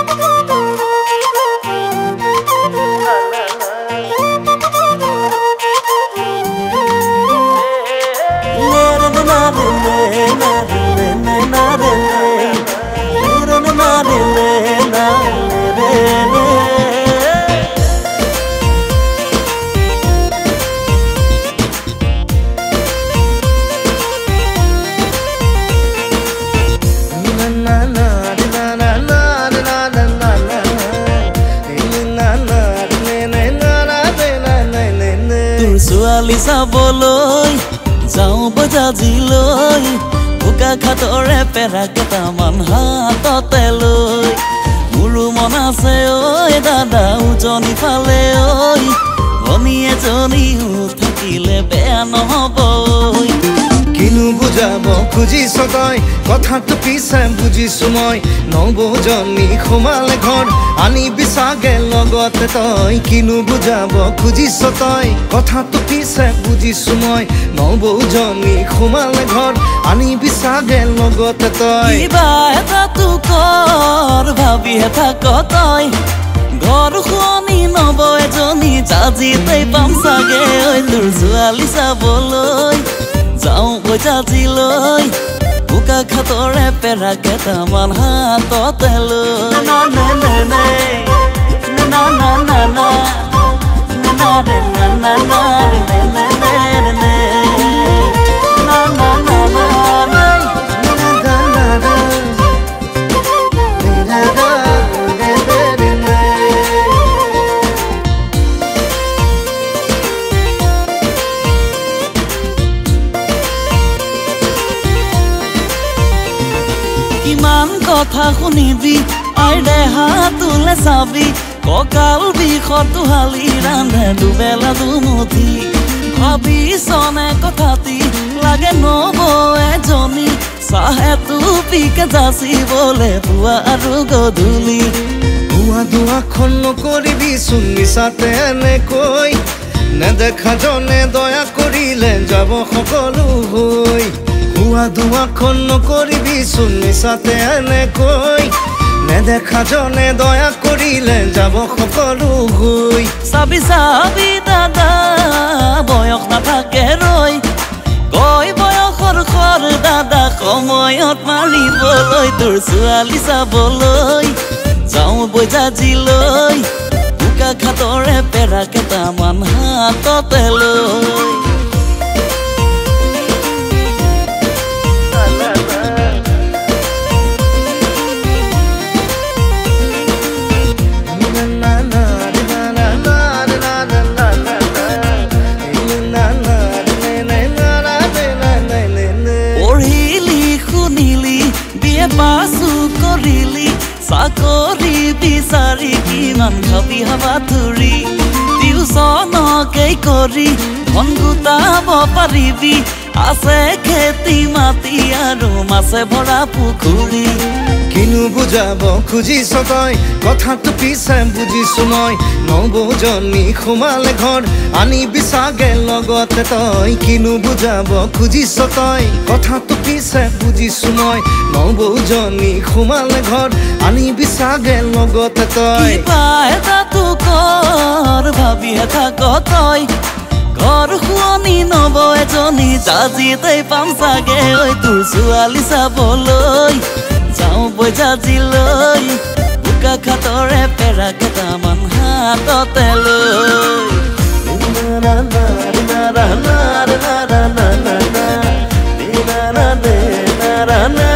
Lisa boloi jao bajajiloi buka khatore pera ketaman hatote loi muru mon ase oi dada ujoni phale oi oni ejoni thakile beya nohoboi কিনু বুজাব খুজিছ তই কথাটো পিছে বুজিছো মই নবজনী সোমালে ঘৰ আনি বিছাগে লগতে তই কিনু বুজাব খুজিছ তই কথাটো পিছে বুজিছো মই নবজনী সোমালে ঘৰ আনি বিছাগে লগতে তই কিবা এটা তু কৰ ভাবিহে থাক তই ঘৰ শুনি নব এজনী জাজিতেই পাম চাগে ঐ তোৰ ছোৱালী চাবলৈ যাও বজাজিলৈ বুকা খাতৰে পেৰা কেটামান হাততে লৈ না না না না না না না না না না না কিমান কথা শুনিবি আইৰে হাতুলে চাবি ককাল বিষটো হালি ৰান্ধে দুবেলা দুমুঠি ভাবিছনে কথাটি লাগে নব এজনী চাহে টুপিকে যাচিবলে পুৱা আৰু গধূলি পুৱা দুৱাখন নকৰিবি চোন মিছাতে এনেকৈ নেদেখা জনে দয়া কৰিলে যাব সকলো হৈ পুৱা দুৱাখন নকৰিবি চোন মিছাতে এনেকৈ নেদেখা জনে দয়া কৰিলে যাব সকলো হৈ চাবি চাবি দাদা বয়স নাথাকে ৰৈ গৈ বয়সৰ খৰ দাদা সময়ত মাৰিবলৈ তোৰ ছোৱালী চাবলৈ যাওঁ বজাজিলৈ বুকা খাতৰে পেৰা কেটামান হাততে লৈ পাসু কৰিলি চাকৰি বিচাৰি কিমান খাবি হাবা ধৰি টিউচনকে কৰি ধন গোটাব পাৰিবি আছে খেতি মাটি আৰু মাছে ভৰা পুখুৰী কিনু বুজাব খুজিছ তই কথাটো পিছে বুজিছো মই নবজনী সোমালে ঘৰ আনি বিছাগে লগতে তই কিনু বুজাব খুজিছ তই কথাটো পিছে বুজিছো মই নবজনী সোমালে ঘৰ আনি বিছাগে লগতে তই কিবা এটা তু কৰ ভাবিহে থাক তই ঘৰ শুনি নব এজনী জাজিতেই পাম চাগে ঐ তোৰ ছোৱালী চাবলৈ যাওঁ বজাজিলৈ বুকা খাতৰে পেৰা কেটামান হাততে লৈ